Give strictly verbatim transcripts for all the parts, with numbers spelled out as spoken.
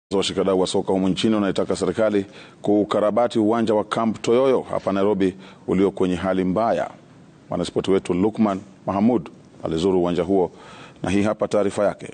Washikadau wa soka humu nchini wanaitaka serikali kukarabati uwanja wa Camp Toyoyo hapa Nairobi ulio kwenye hali mbaya. Mwanaspoti wetu Lukman Mahamud alizuru uwanja huo na hii hapa taarifa yake.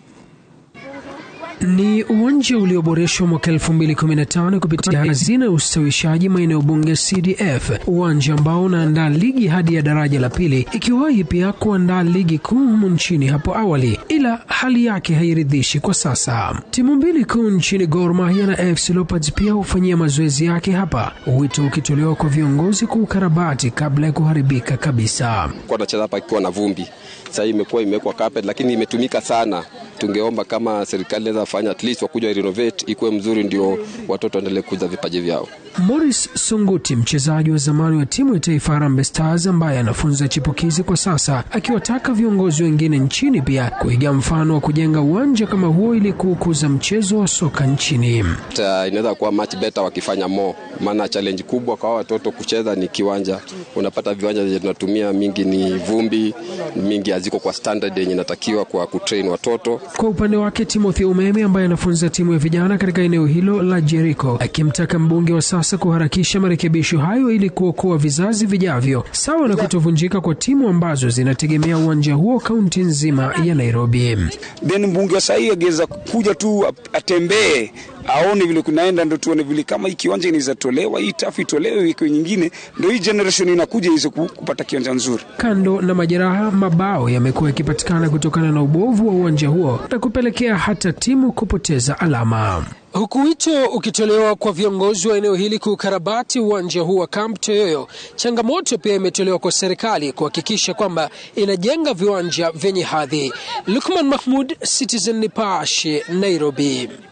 Ni uwanja ulioboreshwa mwaka elfu mbili kumi na tano kupitia hazina ya ustawishaji maeneo bunge C D F, uwanja ambao unaandaa ligi hadi ya daraja la pili, ikiwahi pia kuandaa ligi kuu nchini hapo awali, ila hali yake hairidhishi kwa sasa. Timu mbili kuu nchini, Gor Mahia na A F C Leopards, pia hufanyia mazoezi yake hapa, wito ukitolewa kwa viongozi kukarabati kabla ya kuharibika kabisa. Kwa tunacheza hapa ikiwa na vumbi, sasa imekuwa imewekwa carpet lakini imetumika sana. Tungeomba kama serikali inaweza fanya at least wakuja renovate ikuwe mzuri, ndio watoto waendelee kuza vipaji vyao. Morris Sunguti, mchezaji wa zamani wa timu ya taifa Harambee Stars ambaye anafunza chipukizi kwa sasa, akiwataka viongozi wengine nchini pia kuiga mfano wa kujenga uwanja kama huo ili kukuza mchezo wa soka nchini. Inaweza kuwa much better wakifanya more, maana challenge kubwa kwa watoto kucheza ni kiwanja. Unapata viwanja vile tunatumia mingi ni vumbi, mingi haziko kwa standard yenye inatakiwa kwa kutrain watoto. Kwa upande wake, Timothy Umeme ambaye anafunza timu ya vijana katika eneo hilo la Jericho, akimtaka mbunge wa sasa kuharakisha marekebisho hayo ili kuokoa vizazi vijavyo, sawa na kutovunjika kwa timu ambazo zinategemea uwanja huo kaunti nzima ya Nairobi. Then mbunge wa sasa ageza kuja tu atembee, aone vile kunaenda, ndio tuone vile kama hii kiwanja inaweza tolewa, hii tafu itolewe wiki nyingine, ndio hii generation inakuja iweze kupata kiwanja nzuri. Kando na majeraha, mabao yamekuwa yakipatikana kutokana na ubovu wa uwanja huo na kupelekea hata timu kupoteza alama. Huku wito ukitolewa kwa viongozi wa eneo hili kukarabati uwanja huu wa Camp Toyoyo, changamoto pia imetolewa kwa serikali kuhakikisha kwamba inajenga viwanja vyenye hadhi. Lukman Mahmud, Citizen Nipashe, Nairobi.